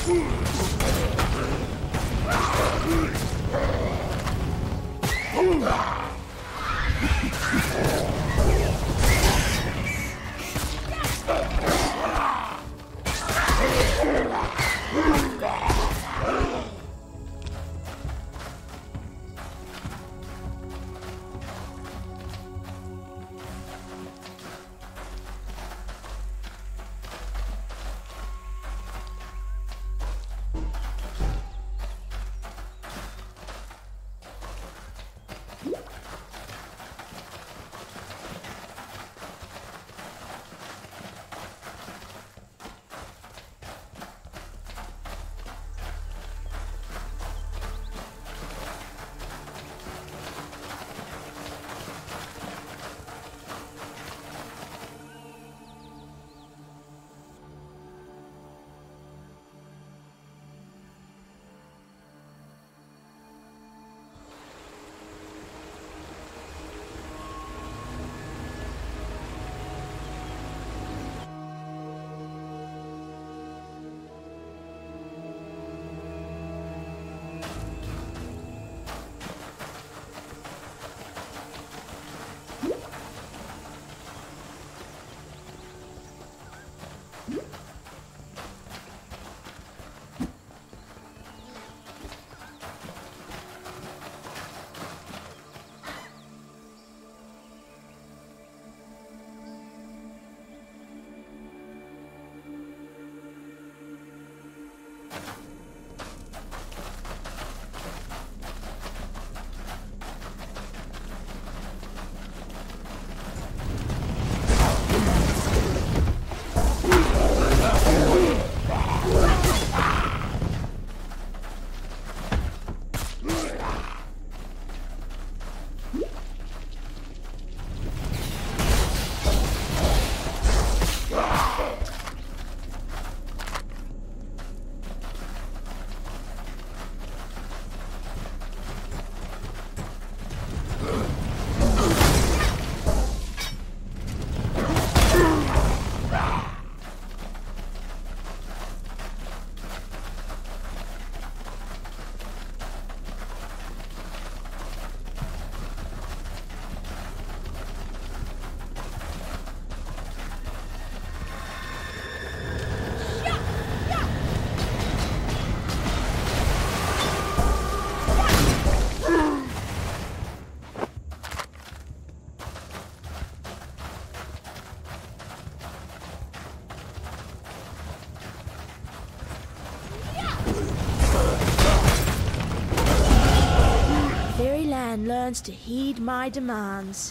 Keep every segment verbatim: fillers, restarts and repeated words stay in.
Fairyland learns to heed my demands.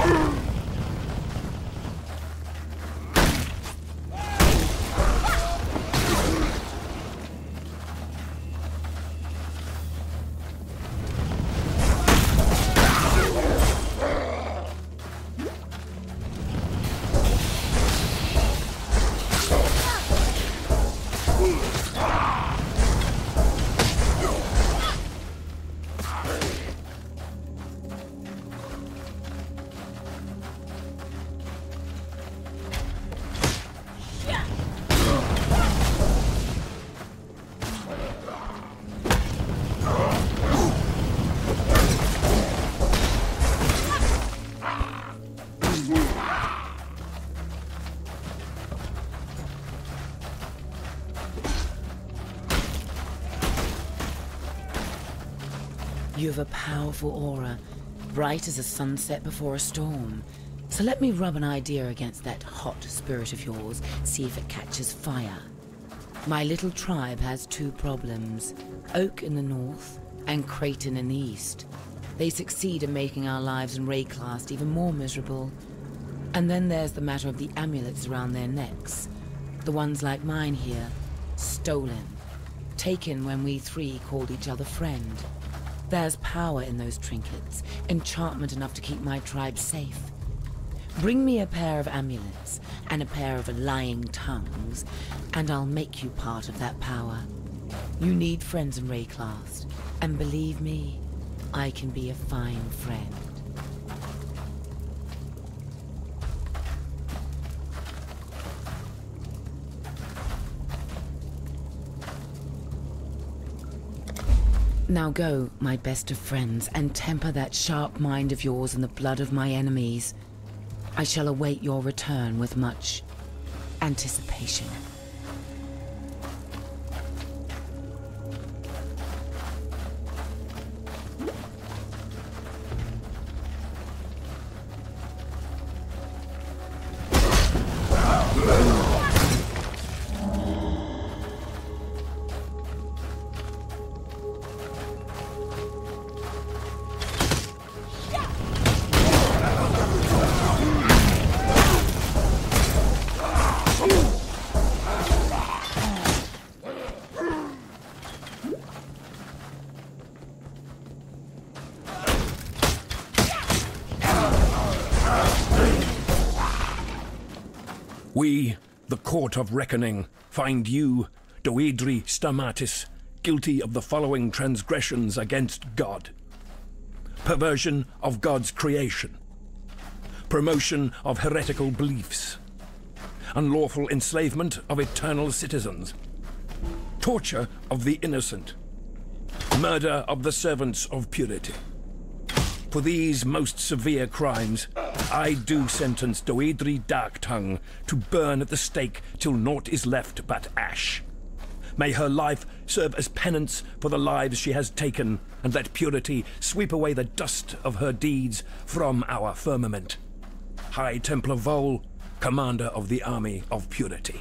You have a powerful aura, bright as a sunset before a storm. So let me rub an idea against that hot spirit of yours, see if it catches fire. My little tribe has two problems, Oak in the north and Creighton in the east. They succeed in making our lives in Wraeclast even more miserable. And then there's the matter of the amulets around their necks. The ones like mine here, stolen. Taken when we three called each other friend. There's power in those trinkets, enchantment enough to keep my tribe safe. Bring me a pair of amulets and a pair of lying tongues, and I'll make you part of that power. You need friends in Wraeclast, and believe me, I can be a fine friend. Now go, my best of friends, and temper that sharp mind of yours in the blood of my enemies. I shall await your return with much anticipation. We, the Court of Reckoning, find you, Doedri Stamatis, guilty of the following transgressions against God. Perversion of God's creation. Promotion of heretical beliefs. Unlawful enslavement of eternal citizens. Torture of the innocent. Murder of the servants of purity. For these most severe crimes, I do sentence Doedri Darktongue to burn at the stake till naught is left but ash. May her life serve as penance for the lives she has taken, and let purity sweep away the dust of her deeds from our firmament. High Templar Vol, Commander of the Army of Purity.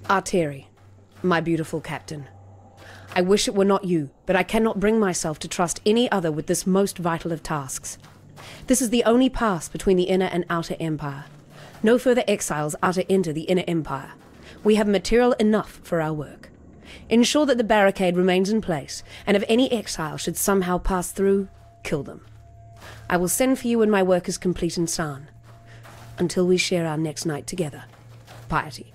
Arteri, my beautiful captain. I wish it were not you, but I cannot bring myself to trust any other with this most vital of tasks. This is the only pass between the inner and outer empire. No further exiles are to enter the inner empire. We have material enough for our work. Ensure that the barricade remains in place, and if any exile should somehow pass through, kill them. I will send for you when my work is complete in San. Until we share our next night together. Piety.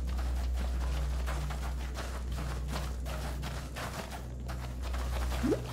You